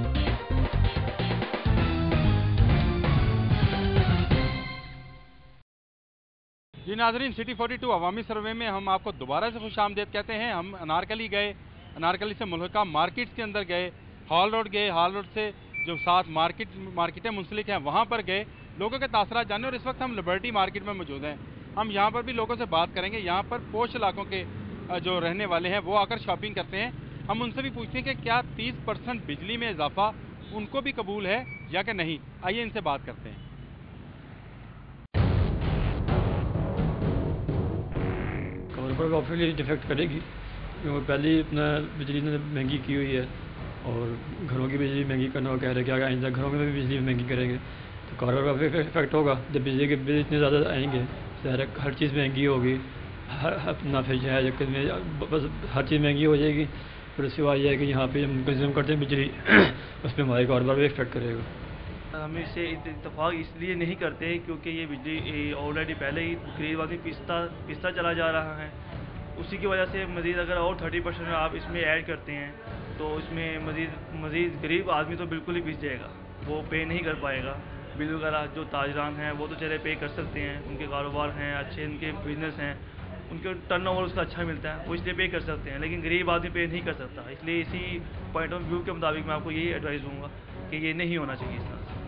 जी नाजरीन, सिटी 42 अवामी सर्वे में हम आपको दोबारा से खुशामदीद कहते हैं। हम अनारकली गए, अनारकली से मुल्का मार्केट्स के अंदर गए, हॉल रोड गए, हॉल रोड से जो सात मार्केटें मुंसलिक हैं वहाँ पर गए, लोगों के तासरात जाने। और इस वक्त हम लिबर्टी मार्केट में मौजूद हैं। हम यहाँ पर भी लोगों से बात करेंगे। यहाँ पर पोश इलाकों के जो रहने वाले हैं वो आकर शॉपिंग करते हैं। हम उनसे भी पूछते हैं कि क्या 30% बिजली में इजाफा उनको भी कबूल है या कि नहीं। आइए इनसे बात करते हैं। पर ऑब्वियसली डिफेक्ट करेगी, क्योंकि पहले ही अपना बिजली ने महंगी की हुई है और घरों की बिजली महंगी करना वो कह रहे हैं कि आइंदा घरों में भी बिजली महंगी करेंगे तो कारोबार का इफेक्ट होगा। जब बिजली के बिल इतने ज़्यादा आएंगे तो हर चीज़ महंगी होगी, अपना फिर जो है बस हर चीज़ महंगी हो जाएगी। फिर उसके बाद यह है कि यहाँ पे हम कंज्यूम करते हैं बिजली उस पर हमारे कारोबार भी इफेक्ट करेगा। हम इससे इत्तेफाक इसलिए नहीं करते क्योंकि ये बिजली ऑलरेडी पहले ही गरीब आदमी पिसता चला जा रहा है। उसी की वजह से मज़ीद अगर और 30% आप इसमें ऐड करते हैं तो इसमें मज़ीद गरीब आदमी तो बिल्कुल ही पिस जाएगा, वो पे नहीं कर पाएगा। बिल वगैरह जो ताजरान हैं वो तो चले पे कर सकते हैं, उनके कारोबार हैं अच्छे, उनके बिजनेस हैं, उनके टर्नओवर उसका अच्छा मिलता है, वो इसलिए पे कर सकते हैं। लेकिन गरीब आदमी पे नहीं कर सकता। इसलिए इसी पॉइंट ऑफ व्यू के मुताबिक मैं आपको यही एडवाइस दूँगा कि ये नहीं होना चाहिए इस तरह से।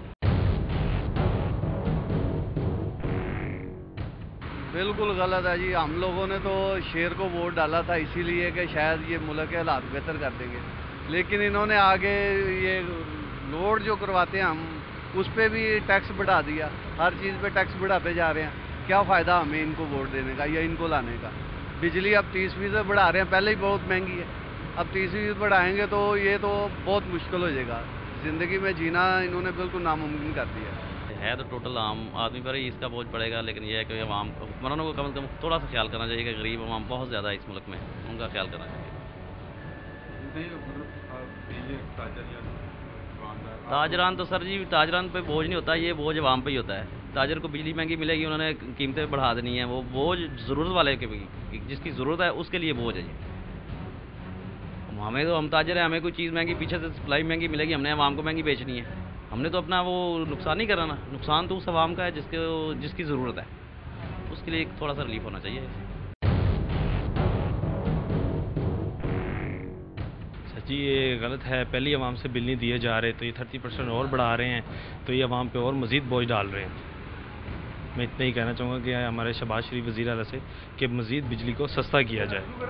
बिल्कुल गलत है जी। हम लोगों ने तो शेर को वोट डाला था इसीलिए कि शायद ये मुल्क के हालात बेहतर कर देंगे, लेकिन इन्होंने आगे ये लोड जो करवाते हैं हम उस पर भी टैक्स बढ़ा दिया। हर चीज़ पे टैक्स बढ़ाते जा रहे हैं। क्या फ़ायदा हमें इनको वोट देने का या इनको लाने का। बिजली अब 30% बढ़ा रहे हैं, पहले ही बहुत महंगी है, अब 30% बढ़ाएंगे तो ये तो बहुत मुश्किल हो जाएगा। ज़िंदगी में जीना इन्होंने बिल्कुल नामुमकिन कर दिया है। तो टोटल आम आदमी पर ही इसका बोझ पड़ेगा, लेकिन यह है कि आवाम हुक्मरानों को कम से कम थोड़ा सा ख्याल करना चाहिए कि गरीब आवाम बहुत ज़्यादा है इस मुल्क में, उनका ख्याल करना चाहिए। ताजरान तो सर जी, ताजरान पे बोझ नहीं होता, ये बोझ आवाम पे ही होता है। ताजर को बिजली महंगी मिलेगी, उन्होंने कीमतें बढ़ा देनी है, वो बोझ ज़रूरत वाले के, जिसकी ज़रूरत है उसके लिए बोझ है जी। हमें तो, हम ताजर हैं, हमें कोई चीज़ महंगी पीछे से सप्लाई महंगी मिलेगी, हमने आवाम को महंगी बेचनी है। हमने तो अपना वो नुकसान नहीं कराना। नुकसान तो उस आवाम का है जिसकी ज़रूरत है, उसके लिए थोड़ा सा रिलीफ होना चाहिए। सर जी ये गलत है, पहले आवाम से बिल नहीं दिए जा रहे तो ये 30% और बढ़ा रहे हैं, तो ये आवाम पे और मज़ीद बोझ डाल रहे हैं। मैं इतना ही कहना चाहूँगा कि हमारे शहबाज शरीफ वज़ीर आला से कि मज़ीद बिजली को सस्ता किया जाए।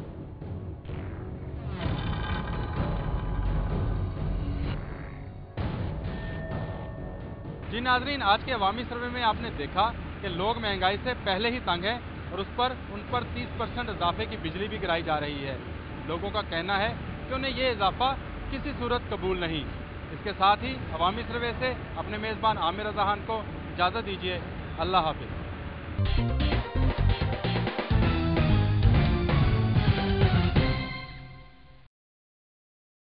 जी नाजरीन, आज के अवामी सर्वे में आपने देखा कि लोग महंगाई से पहले ही तंग हैं और उन पर 30% इजाफे की बिजली भी गिराई जा रही है। लोगों का कहना है कि उन्हें ये इजाफा किसी सूरत कबूल नहीं। इसके साथ ही अवामी सर्वे से अपने मेज़बान आमिर रज़ा खान को इजाज़त दीजिए। अल्लाह हाफ़िज़।